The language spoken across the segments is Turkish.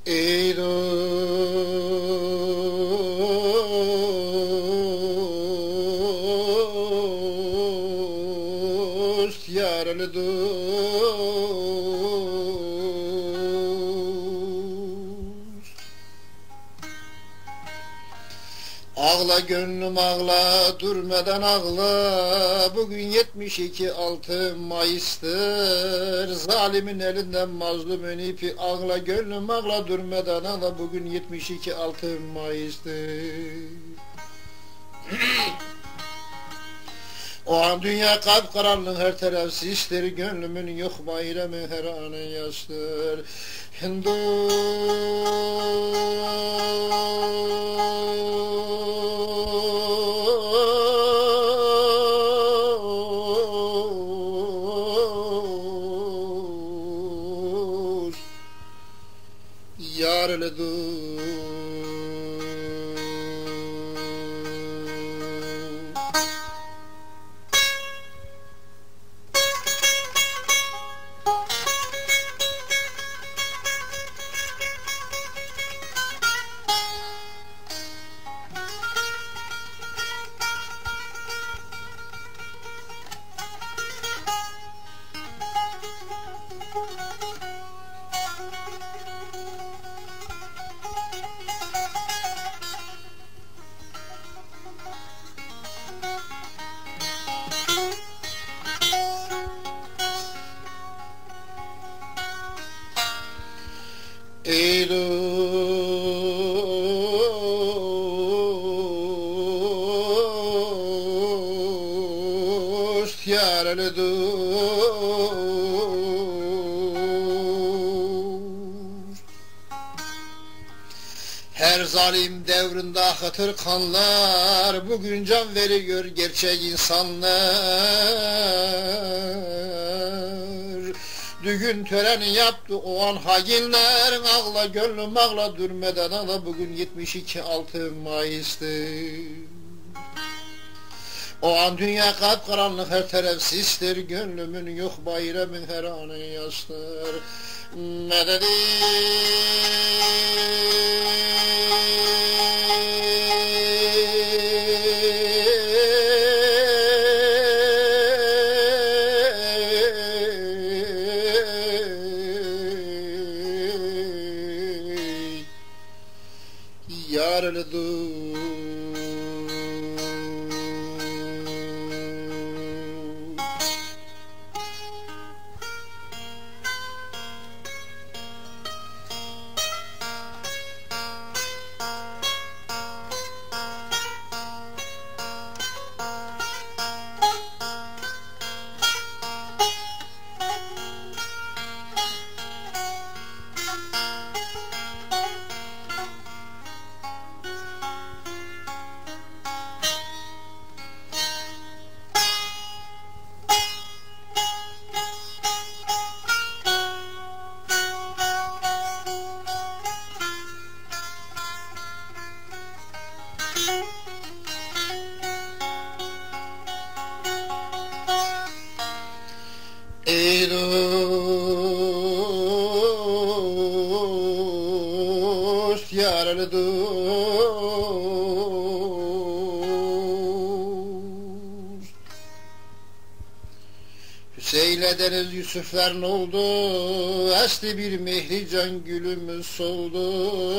Ey dost, yaralı dost. Ağla gönlüm ağla, durmadan ağla. Bugün 6 Mayıs'tır. Zalimin elinden mazlumun ipi. Ağla gönlüm ağla, durmadan ağla. Bugün 6 Mayıs'tır. O an dünya kapkaranlık, her taraf sistir. Gönlümün yok bayramı, her anı yastır. Dost, yaralı dost. Ey dost, yaralı dost. Her zalim devrinde akıtır kanlar, bugün can veriyor gerçek insanlar. Düğün töreni yaptı o an hainler. Ağla gönlüm ağla, durmadan ağla. Bugün 6 Mayıs'tır. O an dünya kapkaranlık, her taraf sistir. Gönlümün yok bayramın, her anı yastır. Mededi yaralı dost. Ey dost, yaralı dost. Hüseyin'le Deniz Yusuf'lar ne oldu? Esti bir mehri can gülümüz soldu.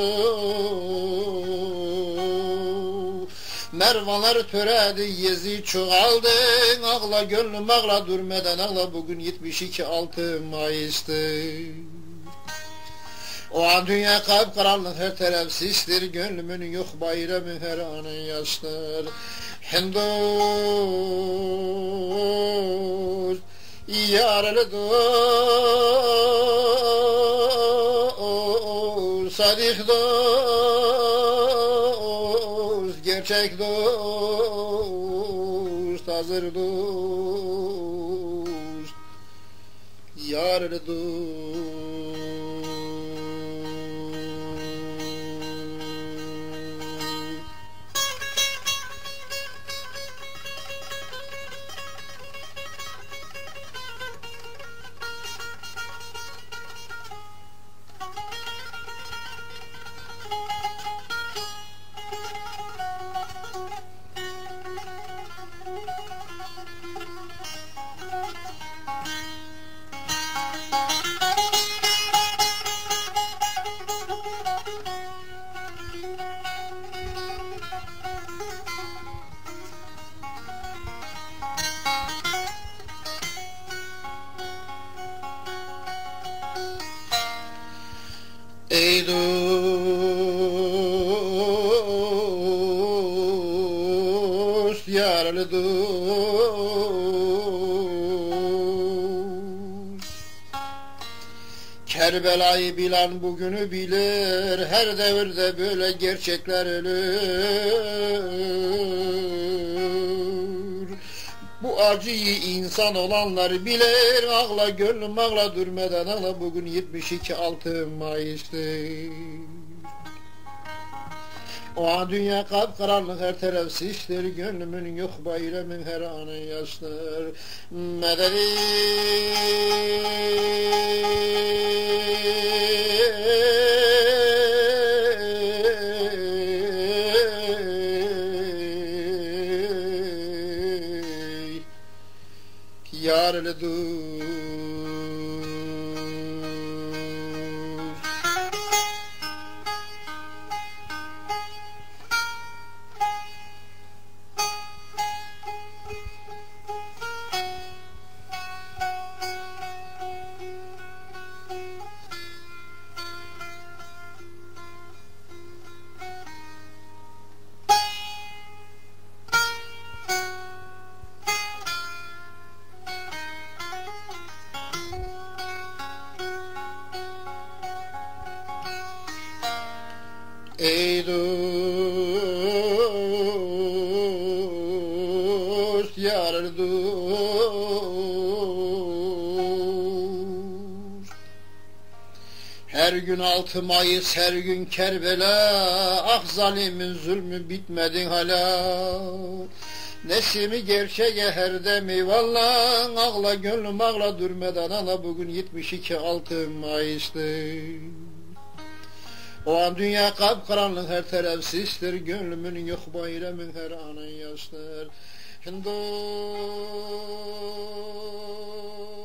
Mervanlar töredi, yezi çoğaldı. Ağla gönlüm ağla, durmadan ağla. Bugün 6 Mayıs'tır. O an dünya kapkaranlık, her taraf sistir. Gönlümün yok bayramı, her anı yastır. Dost, yaralı dost, sadık dost, gerçek dost, hazır dost, yaralı dost. Ey dost, yaralı dost, Kerbela'yı bilen bugünü bilir, her devirde böyle gerçekler ölür. Bu acıyı insan olanlar bilir, ağla gönlüm ağla durmadan ağla, bugün 72 6 Mayıs'tır. O an dünya kapkaranlık, her taraf sistir, gönlümün yok bayramın her anı yaşlar. Medeni yaralı dur. Ey dost, yaralı dost, her gün 6 Mayıs, her gün Kerbela, ah zalimin zulmü bitmedi hala. Nesimi gerçeğe her demi vallah, ağla gönlüm ağla durmadan ağla, bugün 72 6 Mayıs'tır. O an dünya kapkaranlık, her taraf sistir, gönlümün yok bayramın her anın yaşlar. Hindu